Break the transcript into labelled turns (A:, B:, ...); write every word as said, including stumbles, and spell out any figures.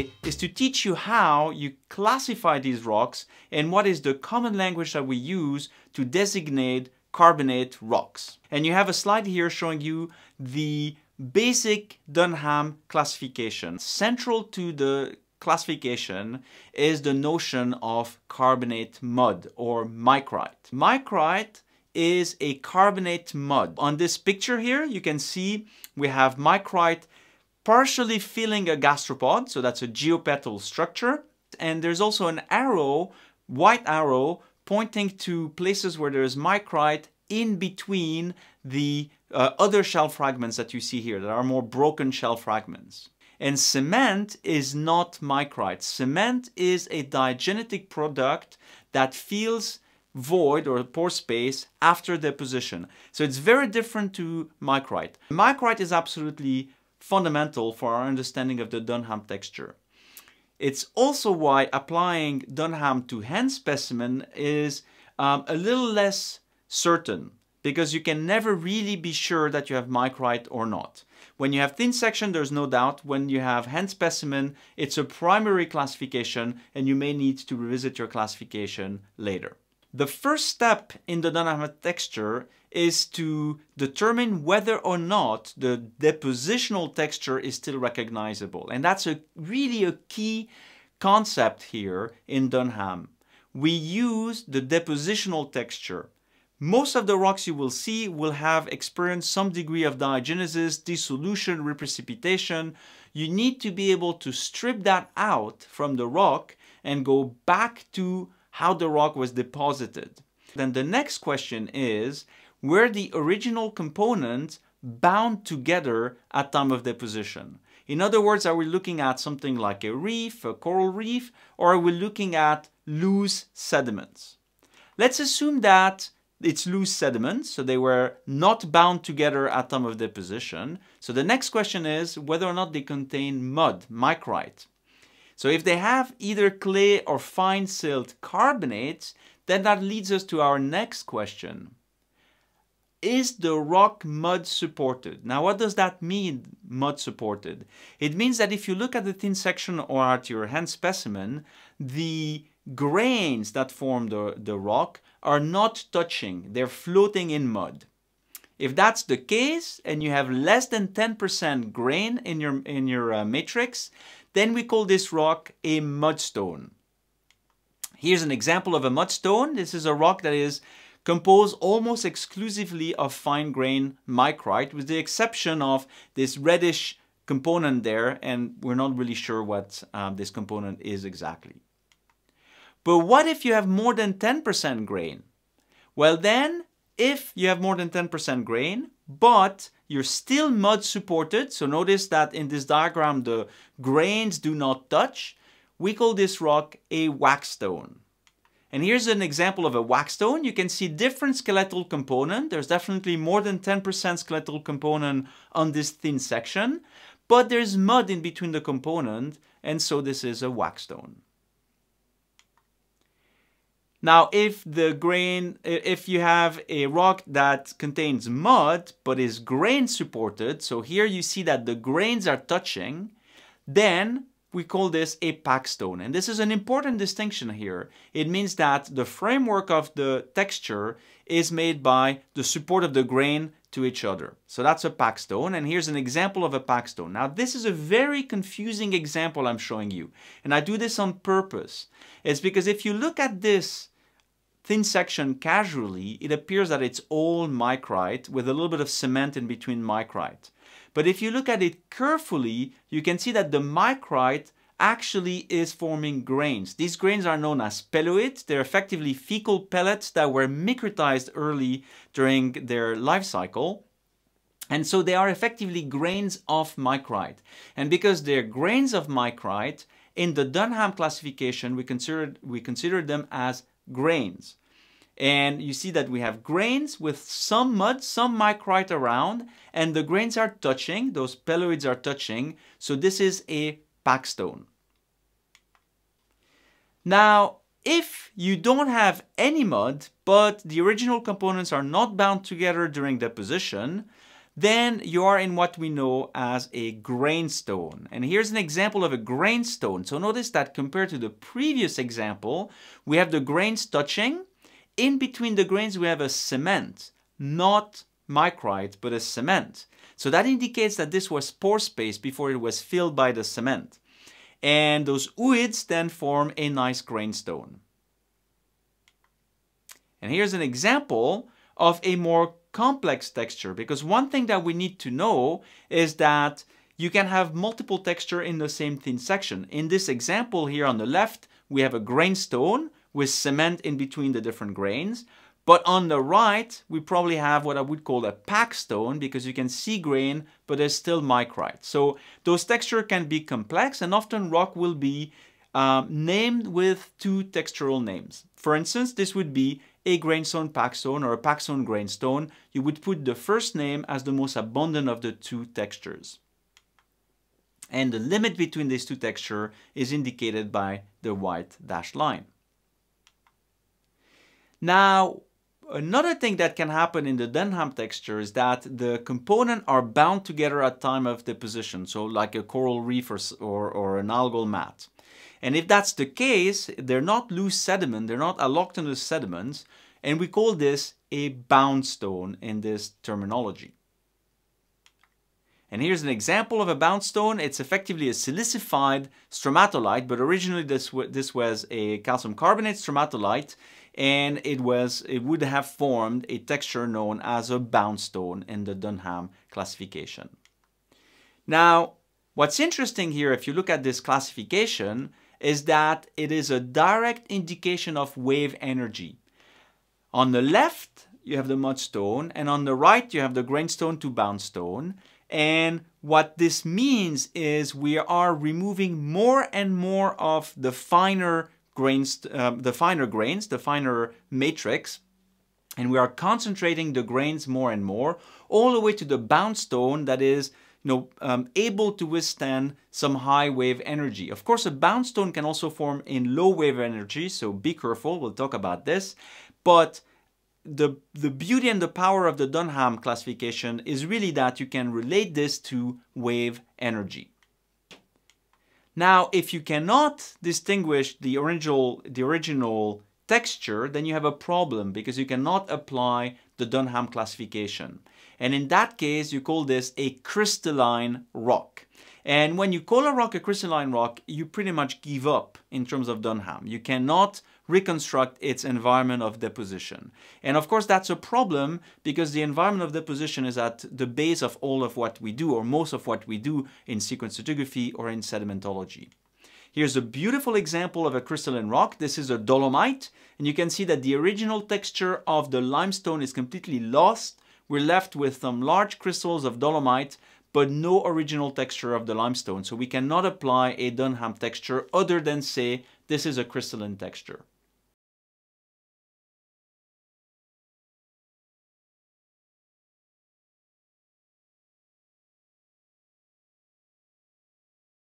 A: today is to teach you how you classify these rocks and what is the common language that we use to designate carbonate rocks. And you have a slide here showing you the basic Dunham classification. Central to the classification is the notion of carbonate mud or micrite. Micrite is a carbonate mud. On this picture here, you can see we have micrite partially filling a gastropod, so that's a geopetal structure. And there's also an arrow, white arrow, pointing to places where there's micrite in between the uh, other shell fragments that you see here, that are more broken shell fragments. And cement is not micrite. Cement is a diagenetic product that fills void or pore space after deposition. So it's very different to micrite. Micrite is absolutely fundamental for our understanding of the Dunham texture. It's also why applying Dunham to hand specimen is um, a little less certain, because you can never really be sure that you have micrite or not. When you have thin section, there's no doubt. When you have hand specimen, it's a primary classification and you may need to revisit your classification later. The first step in the Dunham texture is to determine whether or not the depositional texture is still recognizable. And that's a really a key concept here in Dunham. We use the depositional texture. Most of the rocks you will see will have experienced some degree of diagenesis, dissolution, reprecipitation. You need to be able to strip that out from the rock and go back to how the rock was deposited. Then the next question is, were the original components bound together at time of deposition? In other words, are we looking at something like a reef, a coral reef, or are we looking at loose sediments? Let's assume that it's loose sediments, so they were not bound together at time of deposition. So the next question is whether or not they contain mud, micrite. So if they have either clay or fine silt carbonates, then that leads us to our next question. Is the rock mud supported? Now what does that mean, mud supported? It means that if you look at the thin section or at your hand specimen, the grains that form the, the rock are not touching, they're floating in mud. If that's the case and you have less than ten percent grain in your, in your uh, matrix, then we call this rock a mudstone. Here's an example of a mudstone. This is a rock that is composed almost exclusively of fine grain micrite, with the exception of this reddish component there, and we're not really sure what um, this component is exactly. But what if you have more than ten percent grain? Well then, if you have more than ten percent grain, but you're still mud supported, so notice that in this diagram the grains do not touch, we call this rock a waxstone. And here's an example of a waxstone. You can see different skeletal component. There's definitely more than ten percent skeletal component on this thin section, but there's mud in between the component, and so this is a waxstone. Now, if the grain, if you have a rock that contains mud but is grain supported, so here you see that the grains are touching, then we call this a packstone. And this is an important distinction here. It means that the framework of the texture is made by the support of the grain to each other. So that's a packstone, and here's an example of a packstone. Now this is a very confusing example I'm showing you, and I do this on purpose. It's because if you look at this thin section casually, it appears that it's all micrite with a little bit of cement in between micrite. But if you look at it carefully, you can see that the micrite actually is forming grains. These grains are known as pelloids. They're effectively fecal pellets that were micritized early during their life cycle. And so they are effectively grains of micrite. And because they're grains of micrite, in the Dunham classification, we consider, we consider them as grains. And you see that we have grains with some mud, some micrite around, and the grains are touching, those pelloids are touching, so this is a packstone. Now, if you don't have any mud, but the original components are not bound together during deposition, then you are in what we know as a grainstone. And here's an example of a grainstone. So notice that compared to the previous example, we have the grains touching. In between the grains, we have a cement, not micrite, but a cement. So that indicates that this was pore space before it was filled by the cement. And those ooids then form a nice grainstone. And here's an example of a more complex texture, because one thing that we need to know is that you can have multiple texture in the same thin section. In this example here on the left, we have a grainstone with cement in between the different grains. But on the right, we probably have what I would call a packstone, because you can see grain, but there's still micrite. So those textures can be complex, and often rock will be um, named with two textural names. For instance, this would be a grainstone packstone or a packstone grainstone. You would put the first name as the most abundant of the two textures. And the limit between these two textures is indicated by the white dashed line. Now, another thing that can happen in the Dunham texture is that the components are bound together at time of deposition, so like a coral reef or, or, or an algal mat. And if that's the case, they're not loose sediment, they're not allochthonous sediments, and we call this a bound stone in this terminology. And here's an example of a bound stone. It's effectively a silicified stromatolite, but originally this, this was a calcium carbonate stromatolite, and it was it would have formed a texture known as a bound stone in the Dunham classification. Now, what's interesting here, if you look at this classification, is that it is a direct indication of wave energy. On the left, you have the mudstone, and on the right, you have the grainstone to bound stone. And what this means is we are removing more and more of the finer grains, uh, the finer grains, the finer matrix, and we are concentrating the grains more and more, all the way to the bound stone that is you know, um, able to withstand some high wave energy. Of course, a bound stone can also form in low wave energy, so be careful, we'll talk about this. But the, the beauty and the power of the Dunham classification is really that you can relate this to wave energy. Now, if you cannot distinguish the original, the original texture, then you have a problem, because you cannot apply the Dunham classification. And in that case, you call this a crystalline rock. And when you call a rock a crystalline rock, you pretty much give up in terms of Dunham. You cannot reconstruct its environment of deposition. And of course, that's a problem, because the environment of deposition is at the base of all of what we do, or most of what we do in sequence stratigraphy or in sedimentology. Here's a beautiful example of a crystalline rock. This is a dolomite, and you can see that the original texture of the limestone is completely lost. We're left with some large crystals of dolomite, but no original texture of the limestone. So we cannot apply a Dunham texture other than say this is a crystalline texture.